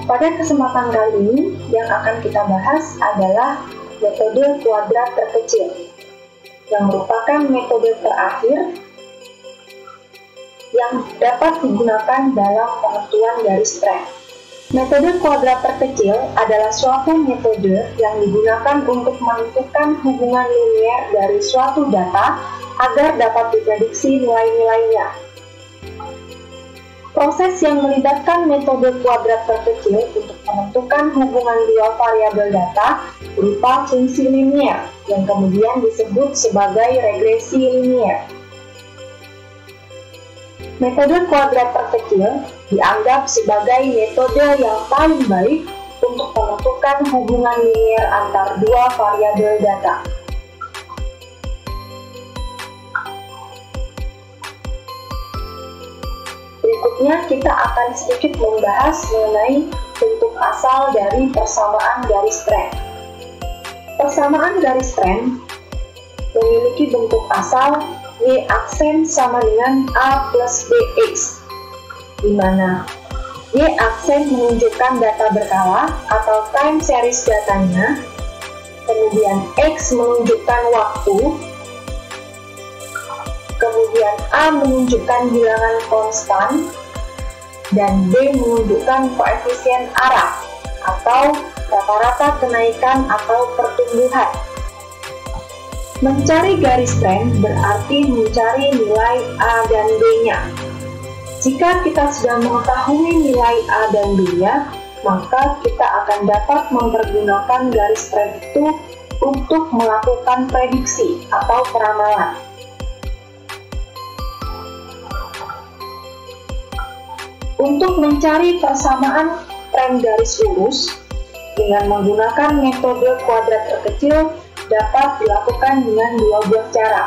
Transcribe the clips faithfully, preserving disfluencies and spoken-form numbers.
Pada kesempatan kali ini, yang akan kita bahas adalah metode kuadrat terkecil, yang merupakan metode terakhir yang dapat digunakan dalam penentuan garis tren. Metode kuadrat terkecil adalah suatu metode yang digunakan untuk menentukan hubungan linier dari suatu data agar dapat diprediksi nilai-nilainya. Proses yang melibatkan metode kuadrat terkecil untuk menentukan hubungan dua variabel data berupa fungsi linier yang kemudian disebut sebagai regresi linier. Metode kuadrat terkecil dianggap sebagai metode yang paling baik untuk menentukan hubungan linier antar dua variabel data. Berikutnya kita akan sedikit membahas mengenai bentuk asal dari persamaan garis tren. Persamaan garis tren memiliki bentuk asal Y aksen sama dengan A plus B X, di mana Y aksen menunjukkan data berkala atau time series datanya, kemudian X menunjukkan waktu, kemudian A menunjukkan bilangan konstan, dan B menunjukkan koefisien arah atau rata-rata kenaikan atau pertumbuhan. Mencari garis tren berarti mencari nilai A dan B-nya. Jika kita sudah mengetahui nilai A dan B-nya, maka kita akan dapat mempergunakan garis tren itu untuk melakukan prediksi atau peramalan. Untuk mencari persamaan tren garis lurus dengan menggunakan metode kuadrat terkecil dapat dilakukan dengan dua buah cara.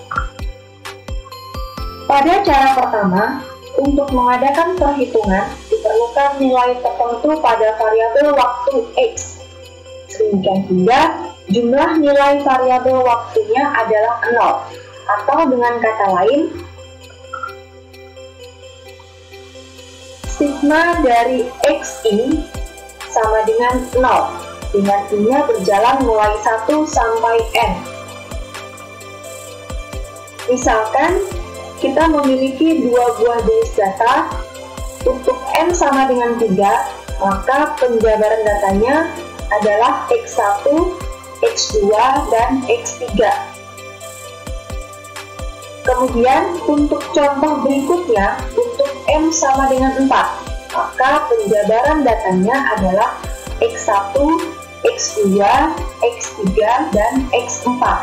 Pada cara pertama, untuk mengadakan perhitungan diperlukan nilai tertentu pada variabel waktu X. Sedemikian juga, jumlah nilai variabel waktunya adalah nol, atau dengan kata lain, sigma dari Xi sama dengan nol, dengan I-nya berjalan mulai satu sampai N. Misalkan, kita memiliki dua buah base data, untuk N sama dengan tiga, maka penjabaran datanya adalah X satu, X dua, dan X tiga. Kemudian, untuk contoh berikutnya, untuk M sama dengan empat, maka penjabaran datanya adalah X satu, X dua, X tiga, dan X empat.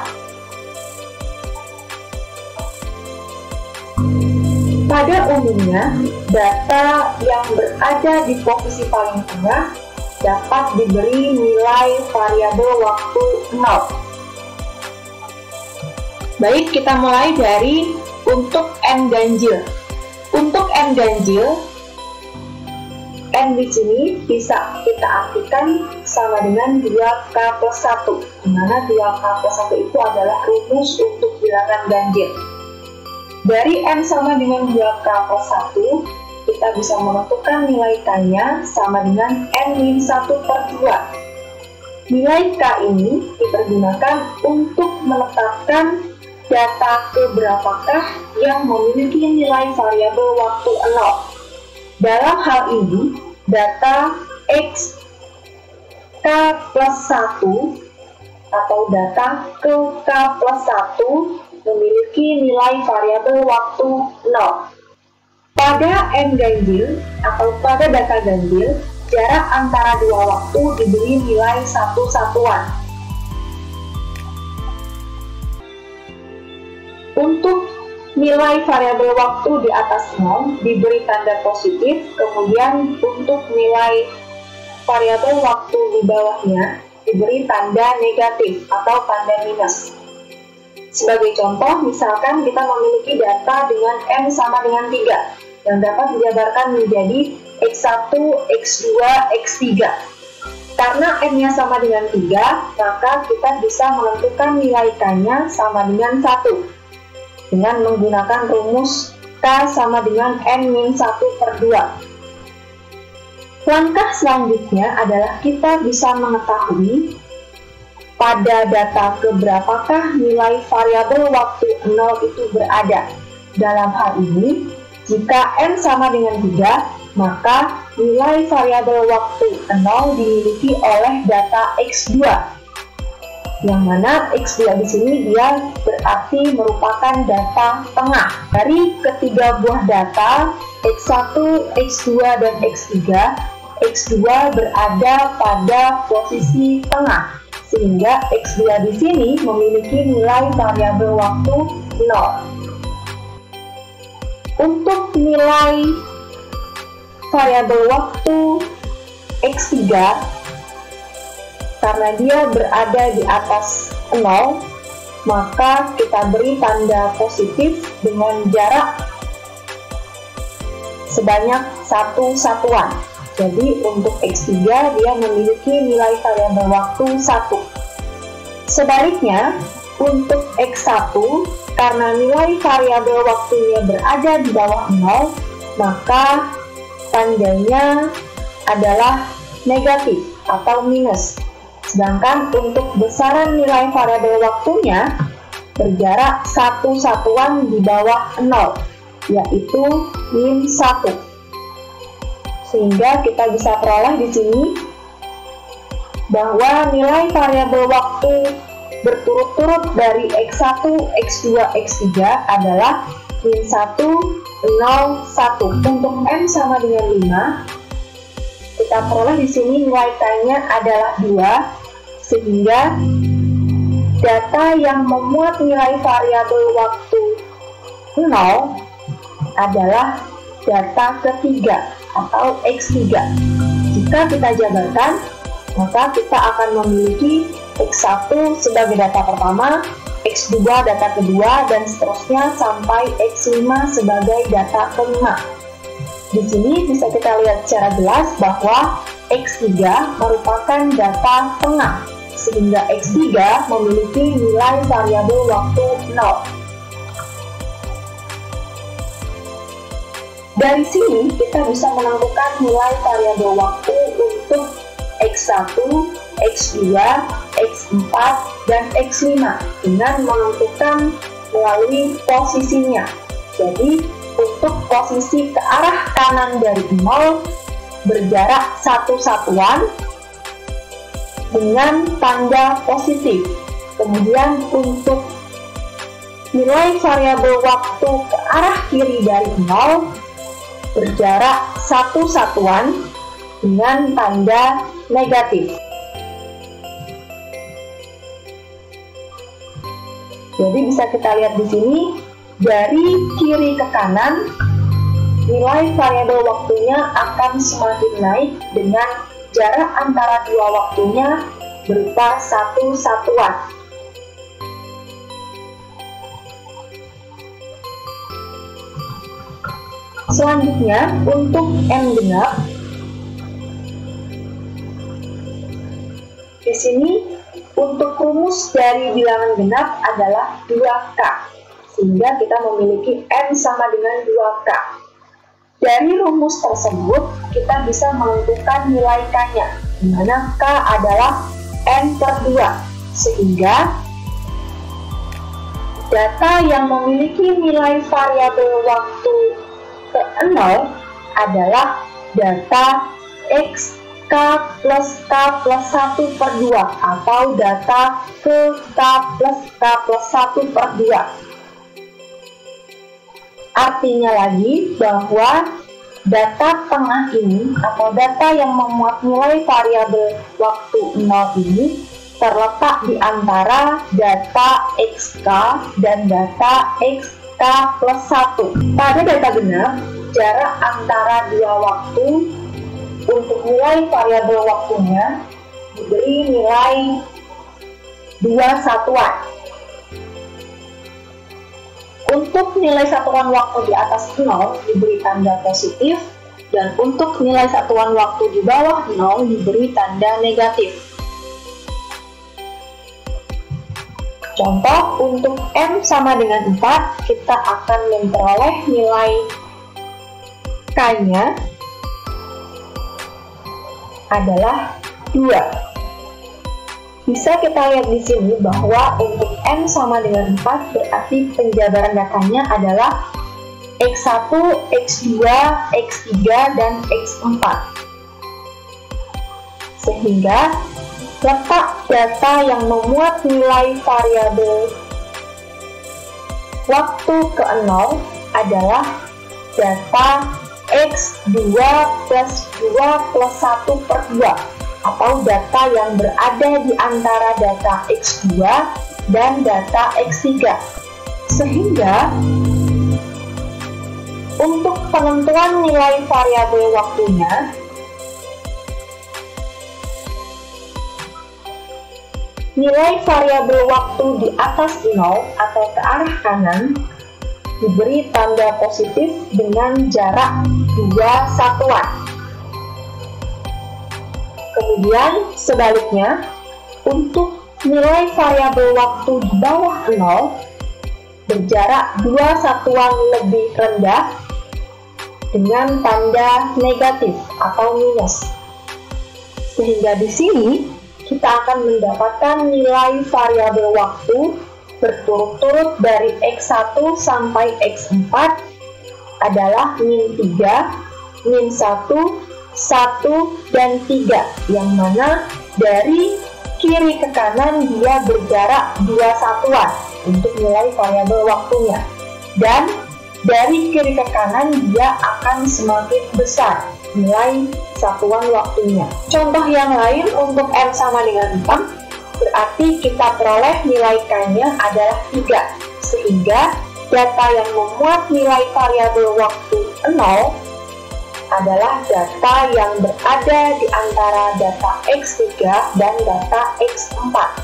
Pada umumnya, data yang berada di posisi paling tengah dapat diberi nilai variabel waktu nol. Baik, kita mulai dari untuk N ganjil. Untuk N ganjil, N di sini bisa kita artikan sama dengan dua K plus satu, di mana dua K plus satu itu adalah rumus untuk bilangan ganjil. Dari N sama dengan dua K plus satu, kita bisa menentukan nilai K-nya sama dengan N minus satu per dua. Nilai K ini dipergunakan untuk menetapkan data keberapakah yang memiliki nilai variabel waktu nol. Dalam hal ini, data X K plus satu atau data ke K plus satu memiliki nilai variabel waktu nol. Pada N ganjil atau pada data ganjil, jarak antara dua waktu diberi nilai satu satuan. Untuk nilai variabel waktu di atas nol diberi tanda positif, kemudian untuk nilai variabel waktu di bawahnya diberi tanda negatif atau tanda minus. Sebagai contoh, misalkan kita memiliki data dengan N sama dengan tiga, yang dapat dijabarkan menjadi X satu, X dua, X tiga. Karena N-nya sama dengan tiga, maka kita bisa menentukan nilai K-nya sama dengan satu. Dengan menggunakan rumus K sama dengan N minus satu per dua. Langkah selanjutnya adalah kita bisa mengetahui pada data keberapakah nilai variabel waktu nol itu berada. Dalam hal ini, jika n sama dengan tiga, maka nilai variabel waktu nol dimiliki oleh data x dua. Yang mana x dua di sini dia berarti merupakan data tengah. Dari ketiga buah data, x satu, x dua, dan x tiga, x dua berada pada posisi tengah, sehingga x dua di sini memiliki nilai variabel waktu nol. Untuk nilai variabel waktu x tiga, karena dia berada di atas nol, maka kita beri tanda positif dengan jarak sebanyak satu satuan. Jadi untuk x tiga dia memiliki nilai variabel waktu satu. Sebaliknya, untuk x satu, karena nilai variabel waktunya berada di bawah nol, maka tandanya adalah negatif atau minus. Sedangkan untuk besaran nilai variabel waktunya berjarak satu satuan di bawah nol, yaitu min satu. Sehingga kita bisa peroleh di sini bahwa nilai variabel waktu berturut-turut dari x satu, x dua, x tiga adalah min satu, nol, satu. Untuk n sama dengan lima, kita peroleh di sini nilai k-nya adalah dua, sehingga data yang memuat nilai variabel waktu nol adalah data ketiga atau x tiga. Jika kita jabarkan, maka kita akan memiliki x satu sebagai data pertama, x dua data kedua, dan seterusnya sampai x lima sebagai data kelima. Di sini bisa kita lihat secara jelas bahwa x tiga merupakan data tengah, sehingga x tiga memiliki nilai variabel waktu nol. Dari sini kita bisa menentukan nilai variabel waktu untuk x satu, x dua, x empat, dan x lima dengan menentukan melalui posisinya. Jadi untuk posisi ke arah kanan dari nol berjarak satu satuan dengan tanda positif. Kemudian untuk nilai variabel waktu ke arah kiri dari nol berjarak satu satuan dengan tanda negatif. Jadi bisa kita lihat di sini, dari kiri ke kanan nilai variabel waktunya akan semakin naik dengan jarak antara dua waktunya berupa satu satuan. Selanjutnya, untuk n genap, di sini untuk rumus dari bilangan genap adalah dua k, sehingga kita memiliki n sama dengan dua k. Dari rumus tersebut, kita bisa menentukan nilai k-nya, di mana k adalah n per dua, sehingga data yang memiliki nilai variabel waktu ke nol adalah data x k plus k plus satu per dua, atau data ke k plus k plus satu per dua. Artinya lagi bahwa data tengah ini atau data yang memuat nilai variabel waktu nol ini terletak di antara data xk dan data xk plus satu. Pada data genap, jarak antara dua waktu untuk nilai variabel waktunya diberi nilai dua satuan. Untuk nilai satuan waktu di atas nol diberi tanda positif, dan untuk nilai satuan waktu di bawah nol diberi tanda negatif. Contoh, untuk n sama dengan empat, kita akan memperoleh nilai k-nya adalah dua. Bisa kita lihat di sini bahwa untuk N sama dengan empat berarti penjabaran datanya adalah X satu, X dua, X tiga, dan X empat. Sehingga letak data yang memuat nilai variabel waktu ke nol adalah data X dua plus dua plus satu per dua, atau data yang berada di antara data X dua dan data X tiga. Sehingga untuk penentuan nilai variabel waktunya, nilai variabel waktu di atas nol atau ke arah kanan diberi tanda positif dengan jarak dua satuan. Kemudian sebaliknya, untuk nilai variabel waktu di bawah nol berjarak dua satuan lebih rendah dengan tanda negatif atau minus. Sehingga di sini kita akan mendapatkan nilai variabel waktu berturut-turut dari X satu sampai X empat adalah min tiga, min satu, satu, dan tiga, yang mana dari kiri ke kanan dia berjarak dua satuan untuk nilai variabel waktunya, dan dari kiri ke kanan dia akan semakin besar nilai satuan waktunya. Contoh yang lain untuk N sama dengan empat, berarti kita peroleh nilai K-nya adalah tiga, sehingga data yang memuat nilai variabel waktu nol adalah data yang berada di antara data X tiga dan data X empat.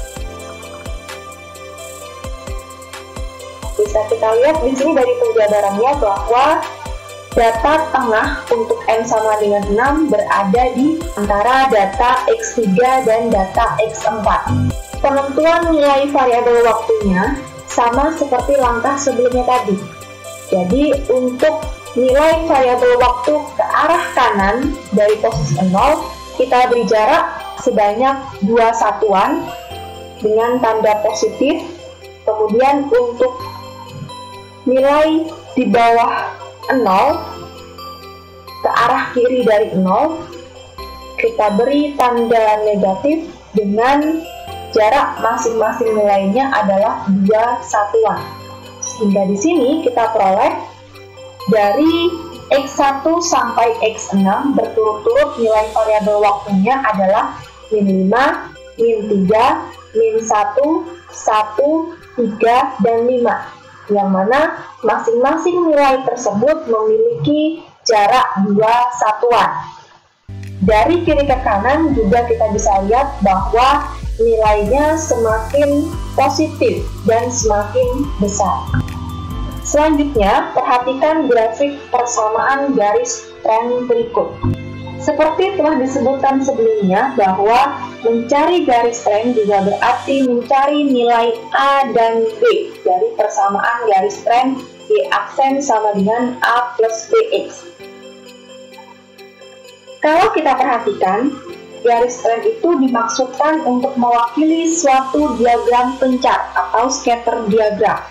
Bisa kita lihat di sini dari penjabarannya bahwa data tengah untuk N sama dengan enam berada di antara data X tiga dan data X empat. Penentuan nilai variabel waktunya sama seperti langkah sebelumnya tadi. Jadi untuk nilai variabel waktu ke arah kanan dari posisi nol, kita beri jarak sebanyak dua satuan dengan tanda positif. Kemudian untuk nilai di bawah nol ke arah kiri dari nol, kita beri tanda negatif dengan jarak masing-masing nilainya adalah dua satuan. Sehingga di sini kita peroleh dari X satu sampai X enam berturut-turut nilai variabel waktunya adalah min lima, min tiga, min satu, satu, tiga, dan lima, yang mana masing-masing nilai tersebut memiliki jarak dua satuan. Dari kiri ke kanan juga kita bisa lihat bahwa nilainya semakin positif dan semakin besar. Selanjutnya, perhatikan grafik persamaan garis tren berikut. Seperti telah disebutkan sebelumnya bahwa mencari garis tren juga berarti mencari nilai A dan B dari persamaan garis tren Y aksen sama dengan A plus B X. Kalau kita perhatikan, garis tren itu dimaksudkan untuk mewakili suatu diagram pencar atau scatter diagram.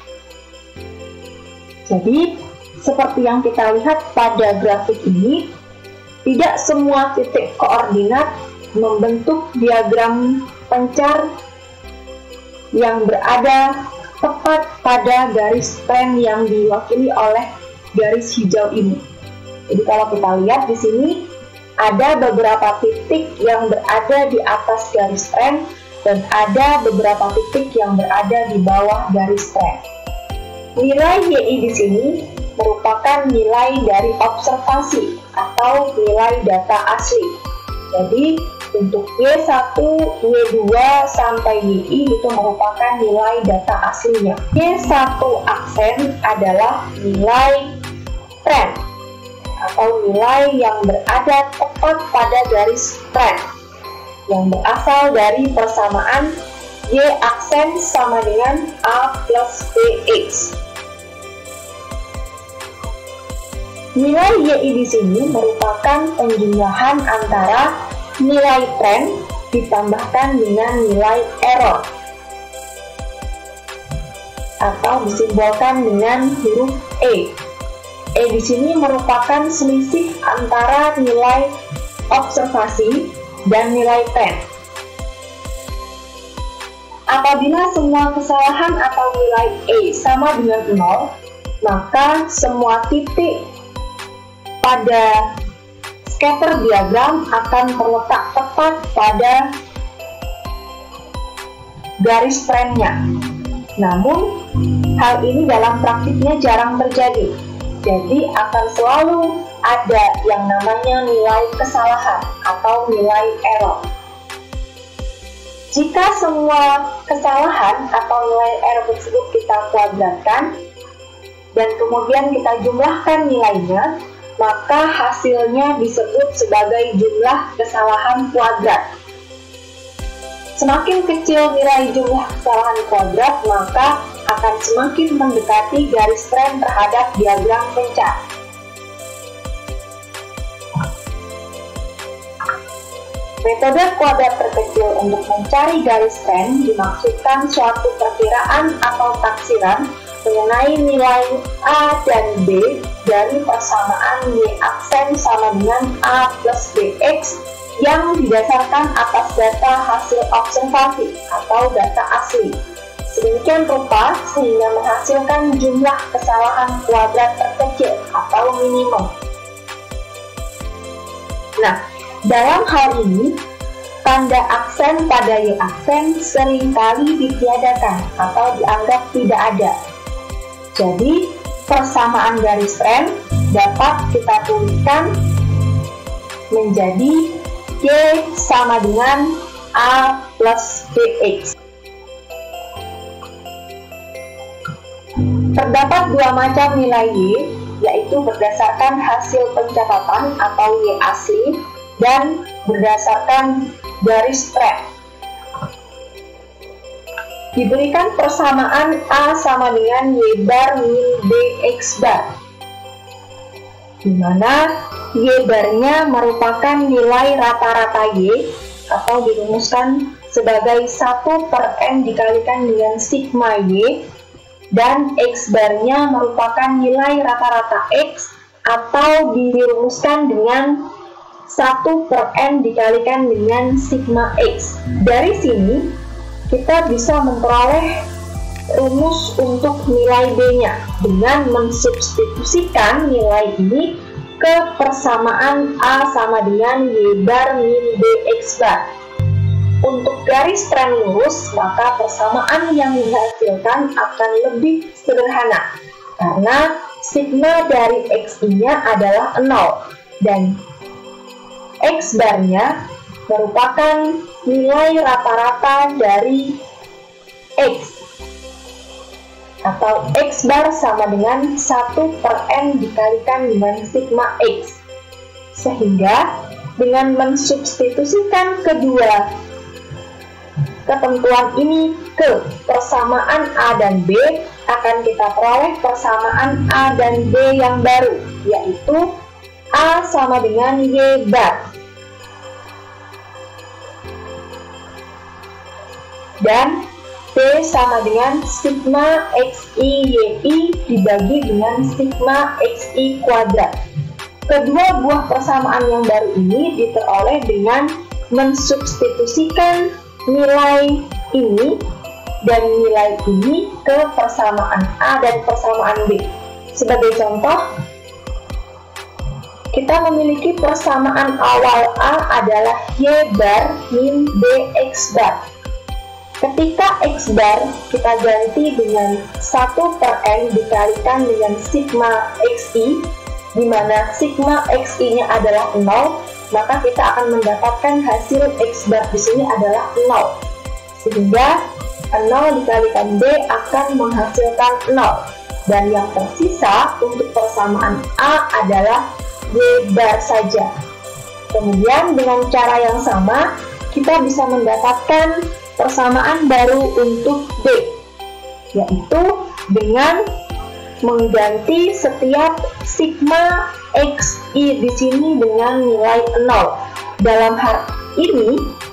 Jadi, seperti yang kita lihat pada grafik ini, tidak semua titik koordinat membentuk diagram pencar yang berada tepat pada garis tren yang diwakili oleh garis hijau ini. Jadi kalau kita lihat di sini, ada beberapa titik yang berada di atas garis tren dan ada beberapa titik yang berada di bawah garis tren. Nilai Y I di sini merupakan nilai dari observasi atau nilai data asli. Jadi untuk Y satu, Y dua, sampai Y I itu merupakan nilai data aslinya. Y satu aksen adalah nilai tren atau nilai yang berada tepat pada garis tren yang berasal dari persamaan Y aksen sama dengan A plus B X. Nilai Y I di sini merupakan penjumlahan antara nilai tren ditambahkan dengan nilai error, atau disimbolkan dengan huruf E. E di sini merupakan selisih antara nilai observasi dan nilai tren. Apabila semua kesalahan atau nilai E sama dengan nol, maka semua titik pada scatter diagram akan terletak tepat pada garis trennya. Namun, hal ini dalam praktiknya jarang terjadi. Jadi, akan selalu ada yang namanya nilai kesalahan atau nilai error. Jika semua kesalahan atau nilai error tersebut kita kuadratkan dan kemudian kita jumlahkan nilainya, maka hasilnya disebut sebagai jumlah kesalahan kuadrat. Semakin kecil nilai jumlah kesalahan kuadrat, maka akan semakin mendekati garis tren terhadap diagram pencar. Metode kuadrat terkecil untuk mencari garis tren dimaksudkan suatu perkiraan atau taksiran mengenai nilai A dan B dari persamaan Y aksen sama dengan A plus B X yang didasarkan atas data hasil observasi atau data asli. Sedemikian rupa sehingga menghasilkan jumlah kesalahan kuadrat terkecil atau minimum. Nah, dalam hal ini, tanda aksen pada Y aksen seringkali ditiadakan atau dianggap tidak ada. Jadi, persamaan garis tren dapat kita tuliskan menjadi Y sama dengan A plus B X. Terdapat dua macam nilai Y, yaitu berdasarkan hasil pencatatan atau Y asli dan berdasarkan garis tren. Diberikan persamaan A sama dengan Y bar min B X bar, di mana Y barnya merupakan nilai rata-rata Y atau dirumuskan sebagai satu per N dikalikan dengan sigma Y, dan X barnya merupakan nilai rata-rata X atau dirumuskan dengan satu per N dikalikan dengan sigma X. Dari sini kita bisa memperoleh rumus untuk nilai B-nya dengan mensubstitusikan nilai ini ke persamaan A sama dengan Y bar min B X bar. Untuk garis tren lurus, maka persamaan yang dihasilkan akan lebih sederhana karena sigma dari X I-nya adalah nol dan X barnya merupakan nilai rata-rata dari X, atau X bar sama dengan satu per N dikalikan dengan sigma X. Sehingga dengan mensubstitusikan kedua ketentuan ini ke persamaan A dan B, akan kita peroleh persamaan A dan B yang baru, yaitu A sama dengan Y bar dan B sama dengan sigma X I Y I dibagi dengan sigma X I kuadrat. Kedua buah persamaan yang baru ini diperoleh dengan mensubstitusikan nilai ini dan nilai ini ke persamaan A dan persamaan B. Sebagai contoh, kita memiliki persamaan awal A adalah Y bar min B X bar. Ketika X bar kita ganti dengan satu per N dikalikan dengan sigma X I, di mana sigma X I-nya adalah nol, maka kita akan mendapatkan hasil X bar di sini adalah nol. Sehingga nol dikalikan B akan menghasilkan nol. Dan yang tersisa untuk persamaan A adalah Y bar saja. Kemudian dengan cara yang sama, kita bisa mendapatkan persamaan baru untuk B, yaitu dengan mengganti setiap sigma X I di sini dengan nilai nol. Dalam hal ini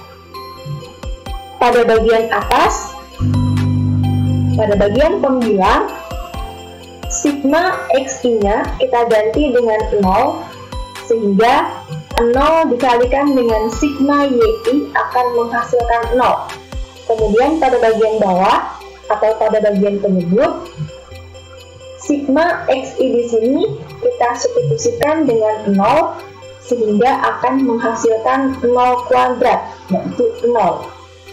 pada bagian atas, pada bagian pembilang, sigma X I-nya kita ganti dengan nol, sehingga nol dikalikan dengan sigma Y I akan menghasilkan nol. Kemudian pada bagian bawah atau pada bagian penyebut, sigma X I di sini kita substitusikan dengan nol, sehingga akan menghasilkan nol kuadrat, yaitu nol.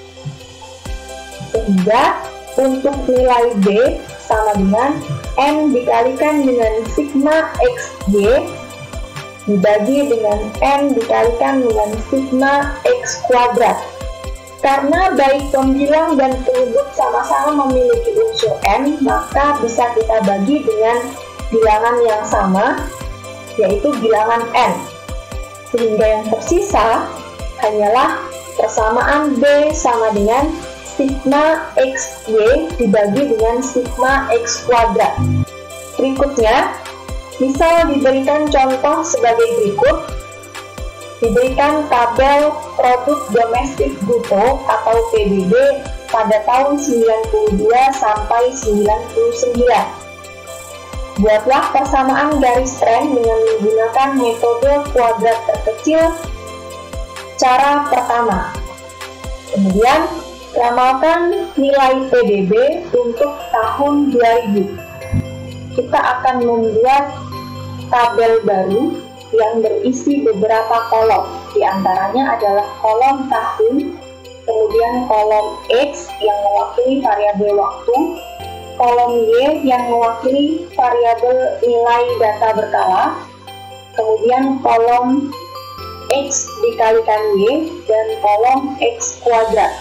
Sehingga untuk nilai B sama dengan N dikalikan dengan sigma X Y dibagi dengan N dikalikan dengan sigma X kuadrat. Karena baik pembilang dan penyebut sama-sama memiliki unsur N, maka bisa kita bagi dengan bilangan yang sama, yaitu bilangan N. Sehingga yang tersisa hanyalah persamaan B sama dengan sigma X Y dibagi dengan sigma X kuadrat. Berikutnya, misal diberikan contoh sebagai berikut. Diberikan tabel produk domestik bruto atau P D B pada tahun sembilan puluh dua sampai sembilan puluh sembilan. Buatlah persamaan garis tren dengan menggunakan metode kuadrat terkecil cara pertama. Kemudian, ramalkan nilai P D B untuk tahun dua ribu. Kita akan membuat tabel baru yang berisi beberapa kolom. Di antaranya adalah kolom tahun, kemudian kolom X yang mewakili variabel waktu, kolom Y yang mewakili variabel nilai data berkala, kemudian kolom X dikalikan Y, dan kolom X kuadrat.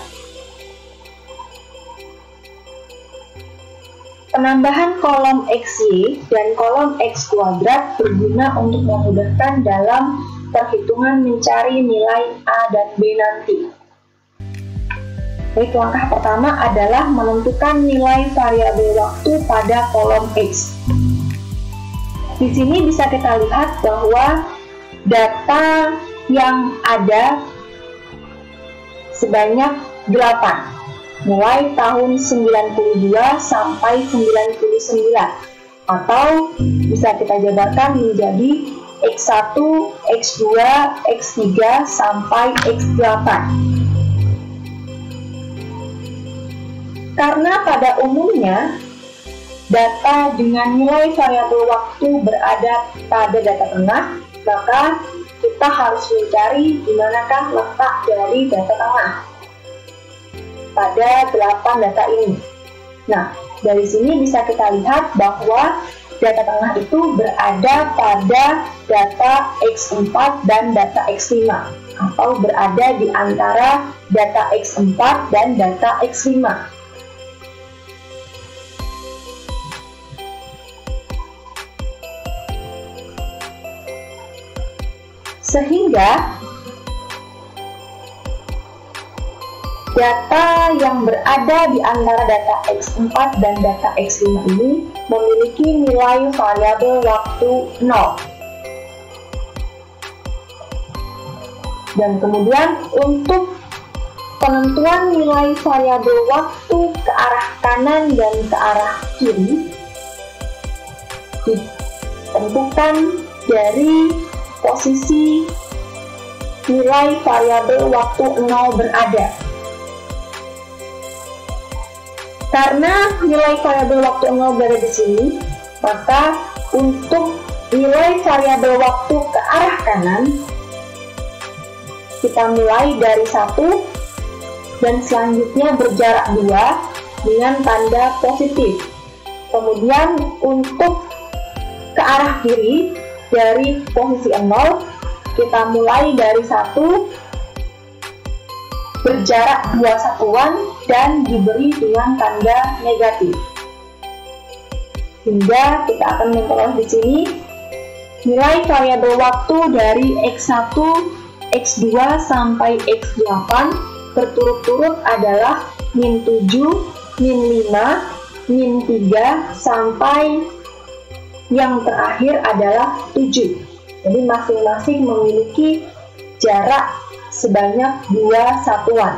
Penambahan kolom X Y dan kolom X kuadrat berguna untuk memudahkan dalam perhitungan mencari nilai A dan B nanti. Baik, langkah pertama adalah menentukan nilai variabel waktu pada kolom X. Di sini bisa kita lihat bahwa data yang ada sebanyak delapan. Mulai tahun sembilan puluh dua sampai sembilan puluh sembilan, atau bisa kita jabarkan menjadi X satu, X dua, X tiga, sampai X delapan. Karena pada umumnya data dengan nilai variabel waktu berada pada data tengah, maka kita harus mencari di manakah letak dari data tengah pada delapan data ini. Nah, dari sini bisa kita lihat bahwa data tengah itu berada pada data X empat dan data X lima, atau berada di antara data X empat dan data X lima. Sehingga data yang berada di antara data X empat dan data X lima ini memiliki nilai variabel waktu nol. Dan kemudian untuk penentuan nilai variabel waktu ke arah kanan dan ke arah kiri ditentukan dari posisi nilai variabel waktu nol berada. Karena nilai variabel waktu nol berada di sini, maka untuk nilai variabel waktu ke arah kanan, kita mulai dari satu dan selanjutnya berjarak dua dengan tanda positif. Kemudian untuk ke arah kiri dari posisi nol, kita mulai dari satu, berjarak dua satuan dan diberi dengan tanda negatif. Hingga kita akan memperoleh di sini nilai variabel waktu dari X satu, X dua sampai X delapan berturut-turut adalah min tujuh, min lima, min tiga sampai yang terakhir adalah tujuh. Jadi masing-masing memiliki jarak sebanyak dua satuan.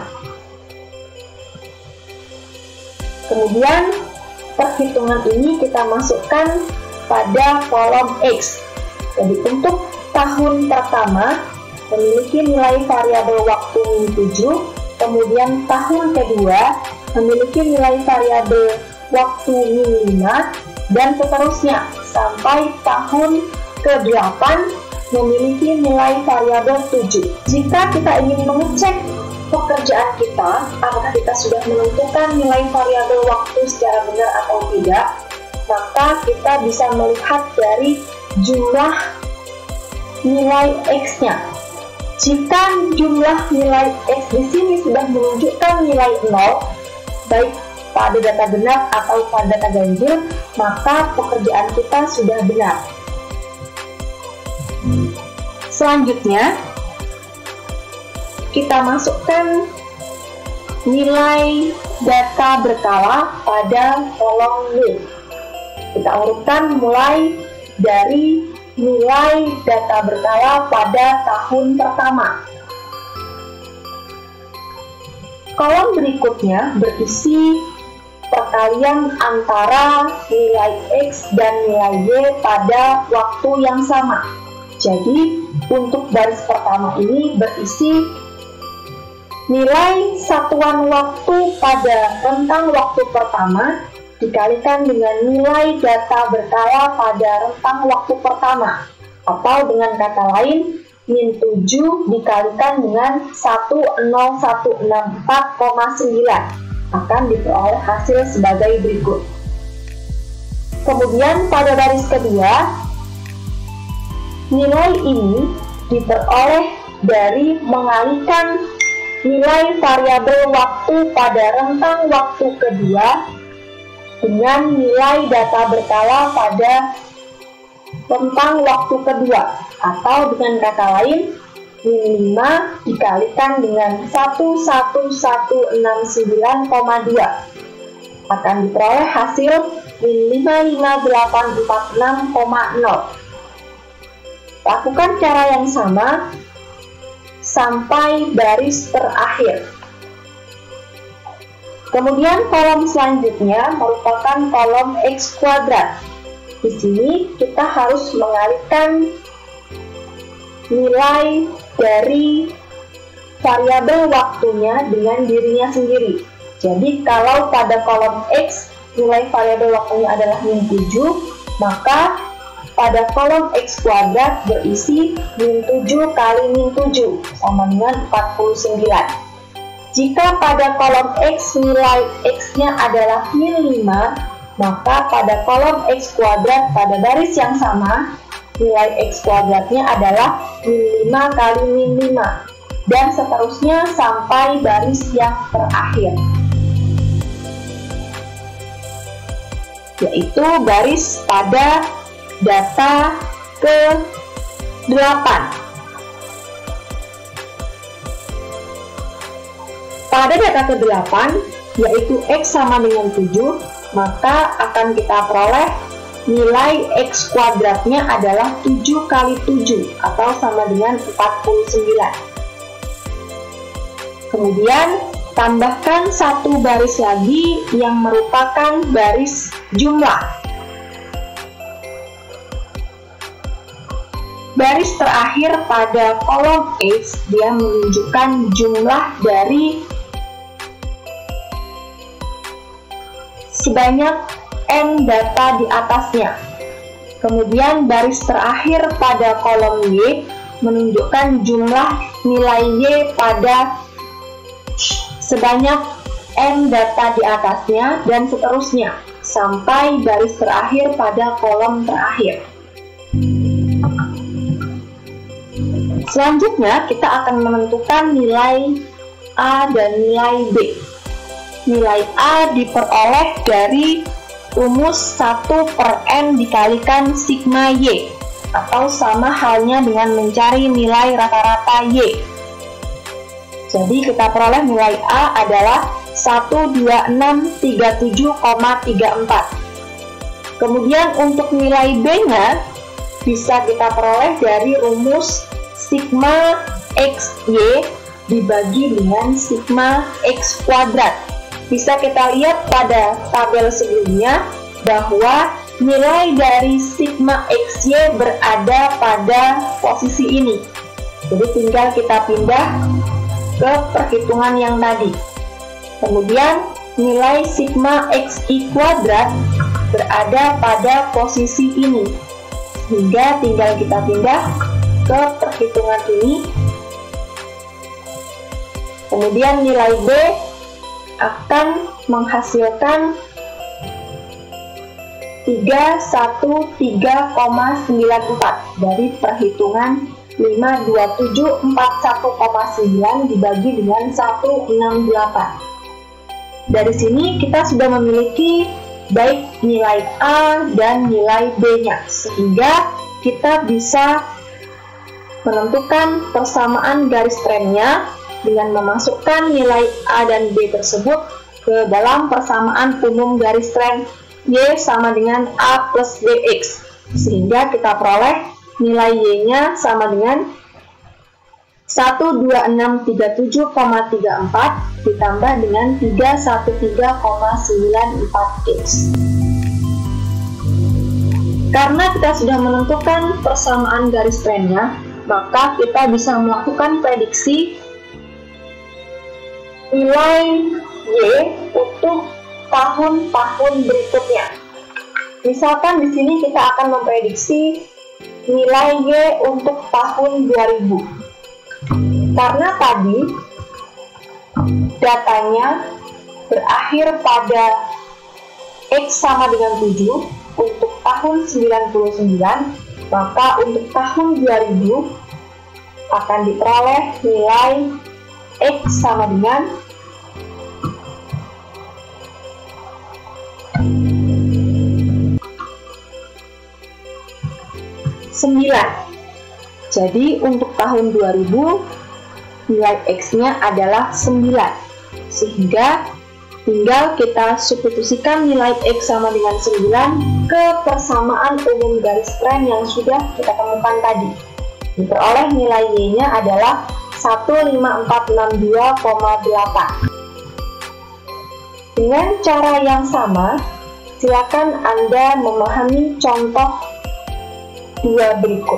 Kemudian perhitungan ini kita masukkan pada kolom X. Jadi untuk tahun pertama memiliki nilai variabel waktu min tujuh, kemudian tahun kedua memiliki nilai variabel waktu min lima, dan seterusnya sampai tahun ke delapan memiliki nilai variabel tujuh. Jika kita ingin mengecek pekerjaan kita, apakah kita sudah menentukan nilai variabel waktu secara benar atau tidak, maka kita bisa melihat dari jumlah nilai X-nya. Jika jumlah nilai X di sini sudah menunjukkan nilai nol, baik pada data benar atau pada data ganjil, maka pekerjaan kita sudah benar. Selanjutnya, kita masukkan nilai data berkala pada kolom Y. Kita urutkan mulai dari nilai data berkala pada tahun pertama. Kolom berikutnya berisi perkalian antara nilai X dan nilai Y pada waktu yang sama. Jadi, untuk baris pertama ini berisi nilai satuan waktu pada rentang waktu pertama dikalikan dengan nilai data berkala pada rentang waktu pertama, atau dengan kata lain, min tujuh dikalikan dengan seribu seratus enam puluh empat koma sembilan akan diperoleh hasil sebagai berikut. Kemudian pada baris kedua, nilai ini diperoleh dari mengalihkan nilai variabel waktu pada rentang waktu kedua dengan nilai data berkala pada rentang waktu kedua, atau dengan kata lain, min lima dikalikan dengan seribu seratus enam puluh sembilan koma dua akan diperoleh hasil min lima ribu lima ratus delapan puluh enam koma nol. Lakukan cara yang sama sampai baris terakhir. Kemudian kolom selanjutnya merupakan kolom X kuadrat. Di sini kita harus mengalihkan nilai dari variabel waktunya dengan dirinya sendiri. Jadi kalau pada kolom X nilai variabel waktunya adalah min tujuh, maka pada kolom X kuadrat berisi min tujuh kali min tujuh sama dengan empat puluh sembilan. Jika pada kolom X nilai X-nya adalah min lima, maka pada kolom X kuadrat pada baris yang sama nilai X kuadratnya adalah min lima kali min lima, dan seterusnya sampai baris yang terakhir, yaitu baris pada data ke delapan. Pada data ke delapan, yaitu X sama dengan tujuh, maka akan kita peroleh nilai X kuadratnya adalah tujuh kali tujuh, atau sama dengan empat puluh sembilan. Kemudian, tambahkan satu baris lagi yang merupakan baris jumlah. Baris terakhir pada kolom X, dia menunjukkan jumlah dari sebanyak N data di atasnya. Kemudian baris terakhir pada kolom Y menunjukkan jumlah nilai Y pada sebanyak N data di atasnya, dan seterusnya sampai baris terakhir pada kolom terakhir. Selanjutnya kita akan menentukan nilai A dan nilai B. Nilai A diperoleh dari rumus satu per N dikalikan sigma Y, atau sama halnya dengan mencari nilai rata-rata Y. Jadi kita peroleh nilai A adalah seratus dua puluh enam tiga puluh tujuh koma tiga empat. Kemudian untuk nilai B-nya bisa kita peroleh dari rumus sigma X Y dibagi dengan sigma X kuadrat. Bisa kita lihat pada tabel sebelumnya bahwa nilai dari sigma X Y berada pada posisi ini. Jadi tinggal kita pindah ke perhitungan yang tadi. Kemudian nilai sigma X Y kuadrat berada pada posisi ini. Sehingga tinggal kita pindah ke perhitungan ini. Kemudian nilai B akan menghasilkan tiga ratus tiga belas koma sembilan empat dari perhitungan lima ratus dua puluh tujuh koma empat satu koma sembilan dibagi dengan seratus enam puluh delapan. Dari sini kita sudah memiliki baik nilai A dan nilai B-nya, sehingga kita bisa menentukan persamaan garis trennya dengan memasukkan nilai A dan B tersebut ke dalam persamaan umum garis tren Y sama dengan A plus B X, sehingga kita peroleh nilai Y-nya sama dengan seratus dua puluh enam koma tiga tujuh koma tiga empat ditambah dengan tiga ratus tiga belas koma sembilan empat X. Karena kita sudah menentukan persamaan garis trennya, maka kita bisa melakukan prediksi nilai Y untuk tahun-tahun berikutnya. Misalkan di sini kita akan memprediksi nilai Y untuk tahun dua ribu. Karena tadi datanya berakhir pada X sama dengan tujuh untuk tahun sembilan puluh sembilan, maka untuk tahun dua ribu akan diperoleh nilai X sama dengan sembilan. Jadi untuk tahun dua ribu nilai X-nya adalah sembilan. Sehingga tinggal kita substitusikan nilai X sama dengan sembilan ke persamaan umum garis tren yang sudah kita temukan tadi. Diperoleh nilai Y-nya adalah seratus lima puluh empat enam puluh dua koma delapan. Dengan cara yang sama, silakan Anda memahami contoh dua berikut.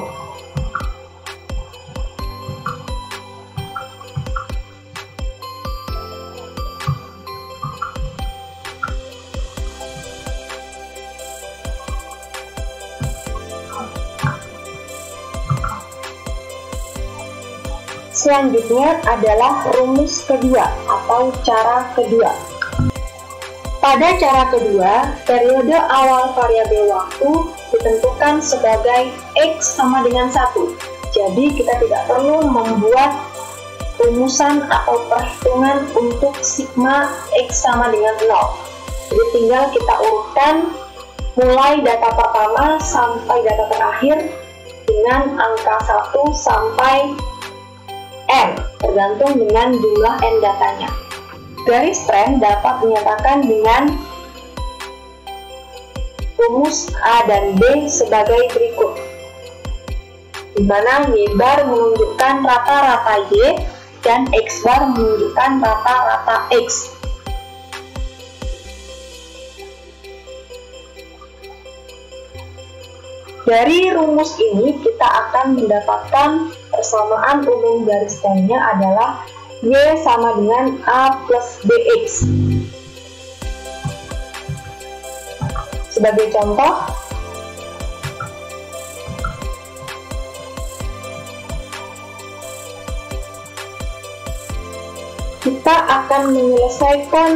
Selanjutnya adalah rumus kedua atau cara kedua. Pada cara kedua, periode awal variabel waktu ditentukan sebagai X sama dengan satu. Jadi kita tidak perlu membuat rumusan atau perhitungan untuk sigma X sama dengan nol. Jadi tinggal kita urutkan mulai data pertama sampai data terakhir dengan angka satu sampai N, tergantung dengan jumlah N datanya. Garis tren dapat dinyatakan dengan rumus A dan B sebagai berikut, di mana Y bar menunjukkan rata-rata Y dan X bar menunjukkan rata-rata X. Dari rumus ini kita akan mendapatkan persamaan umum garis trennya adalah Y sama dengan A plus B X. Sebagai contoh, kita akan menyelesaikan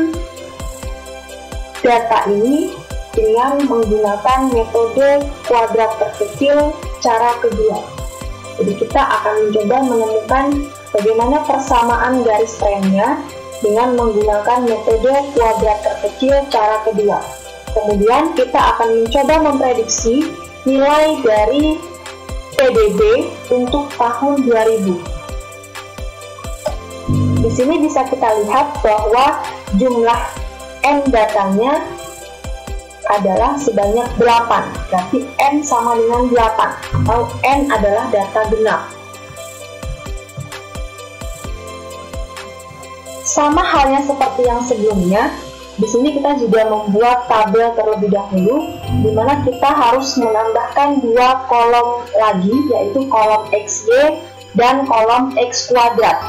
data ini dengan menggunakan metode kuadrat terkecil cara kedua. Jadi kita akan mencoba menemukan bagaimana persamaan garis trennya dengan menggunakan metode kuadrat terkecil cara kedua. Kemudian kita akan mencoba memprediksi nilai dari P D B untuk tahun dua ribu. Di sini bisa kita lihat bahwa jumlah N datanya adalah sebanyak delapan, berarti N sama dengan delapan, atau N adalah data genap. Sama halnya seperti yang sebelumnya, di sini kita juga membuat tabel terlebih dahulu, di mana kita harus menambahkan dua kolom lagi, yaitu kolom X Y dan kolom X kuadrat.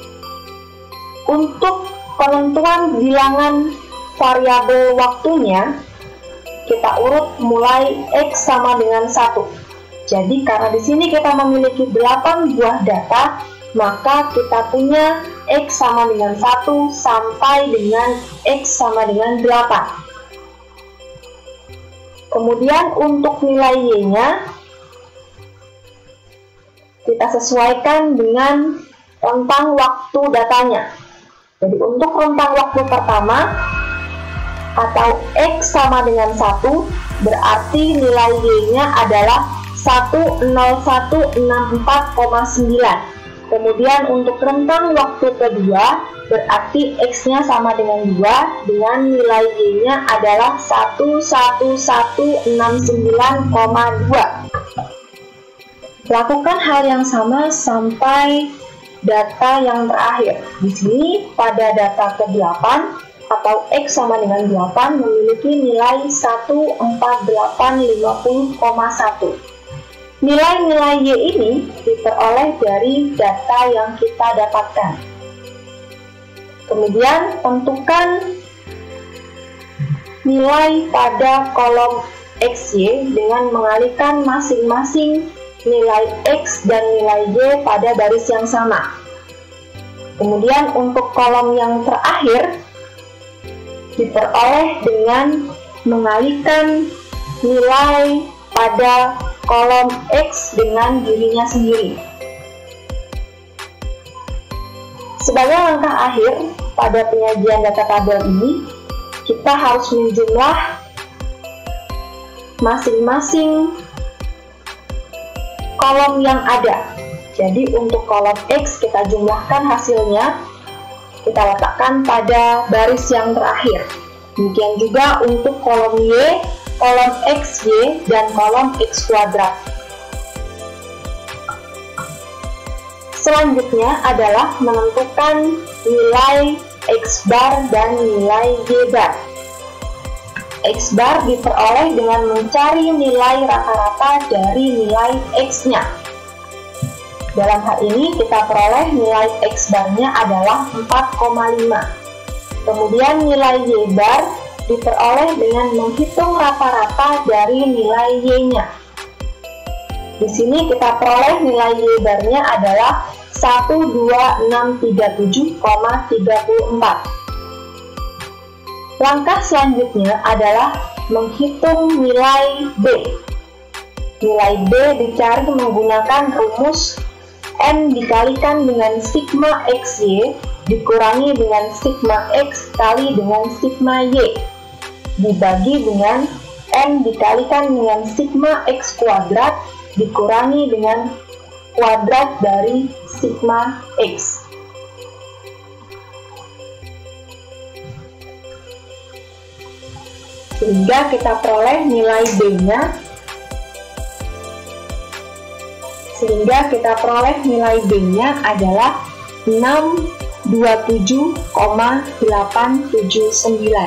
Untuk penentuan bilangan variabel waktunya, kita urut mulai X sama dengan satu. Jadi karena di sini kita memiliki delapan buah data, maka kita punya X sama dengan satu sampai dengan X sama dengan delapan. Kemudian untuk nilai Y-nya, kita sesuaikan dengan rentang waktu datanya. Jadi untuk rentang waktu pertama, atau X sama dengan satu, berarti nilai Y-nya adalah satu nol satu enam empat koma sembilan. Kemudian untuk rentang waktu kedua, berarti X-nya sama dengan dua, dengan nilai Y-nya adalah satu satu satu enam sembilan koma dua. Lakukan hal yang sama sampai data yang terakhir. Di sini pada data ke delapan, atau X sama dengan delapan, memiliki nilai satu empat delapan lima nol koma satu. Nilai-nilai Y ini diperoleh dari data yang kita dapatkan. Kemudian tentukan nilai pada kolom X Y dengan mengalihkan masing-masing nilai X dan nilai Y pada baris yang sama. Kemudian untuk kolom yang terakhir diperoleh dengan mengalihkan nilai pada kolom X dengan dirinya sendiri. Sebagai langkah akhir pada penyajian data tabel ini, kita harus menjumlah masing-masing kolom yang ada. Jadi untuk kolom X kita jumlahkan hasilnya, kita letakkan pada baris yang terakhir. Demikian juga untuk kolom Y, kolom X Y, dan kolom X kuadrat. Selanjutnya adalah menentukan nilai X bar dan nilai Y bar. X bar diperoleh dengan mencari nilai rata-rata dari nilai X-nya. Dalam hal ini kita peroleh nilai X bar-nya adalah empat koma lima. Kemudian nilai Y bar diperoleh dengan menghitung rata-rata dari nilai Y-nya. Di sini kita peroleh nilai Y bar-nya adalah satu dua enam tiga tujuh koma tiga empat. Langkah selanjutnya adalah menghitung nilai B. Nilai B dicari menggunakan rumus N dikalikan dengan sigma X Y dikurangi dengan sigma X kali dengan sigma Y dibagi dengan N dikalikan dengan sigma X kuadrat dikurangi dengan kuadrat dari sigma X. Sehingga kita peroleh nilai B-nya sehingga kita peroleh nilai B-nya adalah enam dua tujuh koma delapan tujuh sembilan.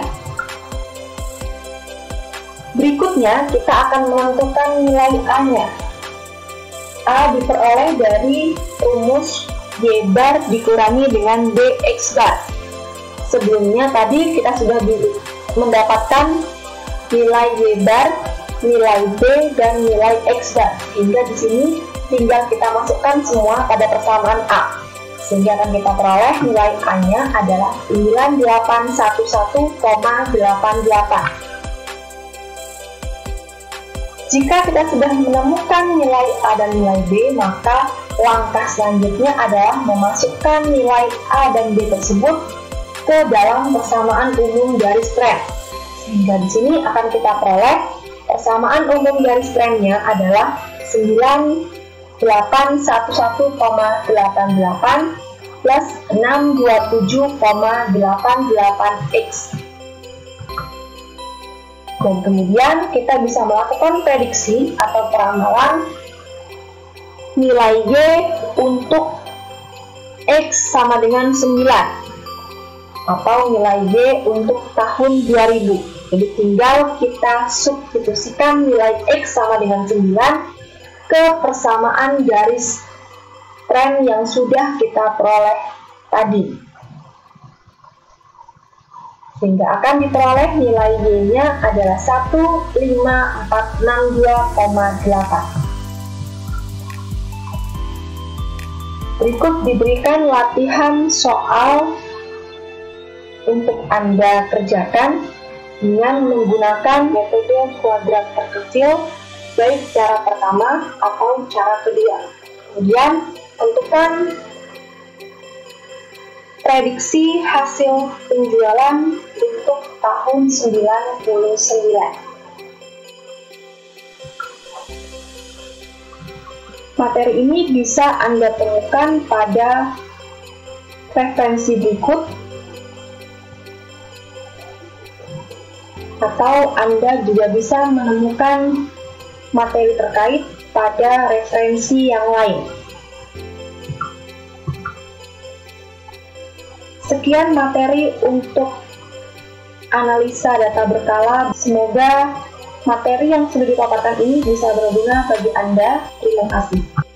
Berikutnya kita akan menentukan nilai A-nya. A diperoleh dari rumus Y bar dikurangi dengan B X bar. Sebelumnya tadi kita sudah mendapatkan nilai Y bar, nilai B, dan nilai X bar. Hingga di sini tinggal kita masukkan semua pada persamaan A. Sehingga akan kita peroleh nilai A-nya adalah sembilan delapan satu satu koma delapan delapan. Jika kita sudah menemukan nilai A dan nilai B, maka langkah selanjutnya adalah memasukkan nilai A dan B tersebut ke dalam persamaan umum garis tren. Sehingga di sini akan kita peroleh persamaan umum garis trennya adalah sembilan delapan satu satu koma delapan delapan plus enam dua tujuh koma delapan delapan X. Dan kemudian kita bisa melakukan prediksi atau peramalan nilai Y untuk X sama dengan sembilan. atau nilai Y untuk tahun dua ribu. Jadi tinggal kita substitusikan nilai X sama dengan sembilan ke persamaan garis tren yang sudah kita peroleh tadi. Sehingga akan diperoleh nilai Y-nya adalah satu lima empat enam dua koma delapan. Berikut diberikan latihan soal untuk Anda kerjakan dengan menggunakan metode kuadrat terkecil, baik cara pertama atau cara kedua. Kemudian tentukan prediksi hasil penjualan untuk tahun sembilan puluh sembilan. Materi ini bisa Anda temukan pada referensi berikut, atau Anda juga bisa menemukan materi terkait pada referensi yang lain. Sekian materi untuk analisa data berkala. Semoga materi yang sudah dipaparkan ini bisa berguna bagi Anda. Terima kasih.